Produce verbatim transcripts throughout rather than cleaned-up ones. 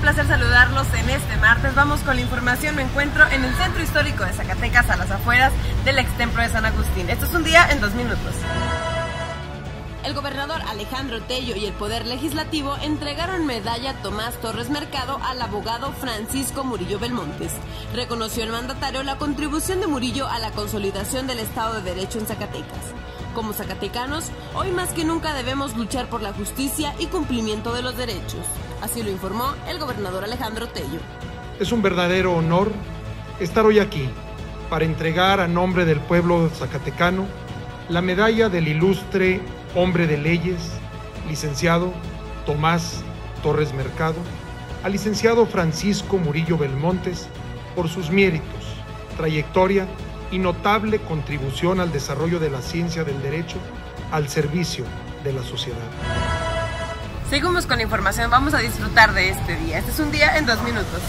placer saludarlos en este martes. Vamos con la información. Me encuentro en el centro histórico de Zacatecas, a las afueras del ex templo de San Agustín. Esto es un día en dos minutos. El gobernador Alejandro Tello y el Poder Legislativo entregaron medalla Tomás Torres Mercado al abogado Francisco Murillo Belmontes. Reconoció el mandatario la contribución de Murillo a la consolidación del Estado de Derecho en Zacatecas. Como zacatecanos, hoy más que nunca debemos luchar por la justicia y cumplimiento de los derechos. Así lo informó el gobernador Alejandro Tello. Es un verdadero honor estar hoy aquí para entregar a nombre del pueblo zacatecano la medalla del ilustre hombre de leyes, licenciado Tomás Torres Mercado, al licenciado Francisco Murillo Belmontes por sus méritos, trayectoria y notable contribución al desarrollo de la ciencia del derecho al servicio de la sociedad. Seguimos con la información, vamos a disfrutar de este día. Este es un día en dos minutos.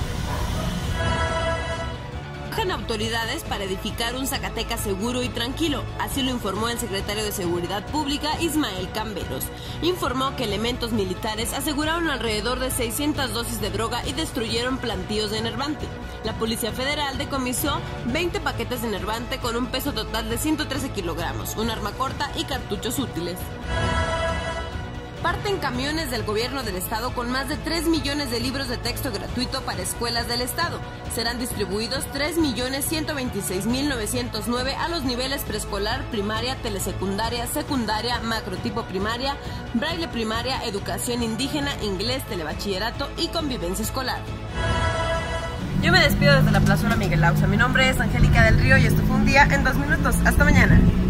Trabajan autoridades para edificar un Zacatecas seguro y tranquilo, así lo informó el secretario de Seguridad Pública, Ismael Camberos. Informó que elementos militares aseguraron alrededor de seiscientas dosis de droga y destruyeron plantíos de enervante. La Policía Federal decomisó veinte paquetes de enervante con un peso total de ciento trece kilogramos, un arma corta y cartuchos útiles. Parten camiones del gobierno del estado con más de tres millones de libros de texto gratuito para escuelas del estado. Serán distribuidos tres millones ciento veintiséis mil novecientos nueve a los niveles preescolar, primaria, telesecundaria, secundaria, macrotipo primaria, braille primaria, educación indígena, inglés, telebachillerato y convivencia escolar. Yo me despido desde la Plazuela Miguel Auza. Mi nombre es Angélica del Río y esto fue un día en dos minutos. Hasta mañana.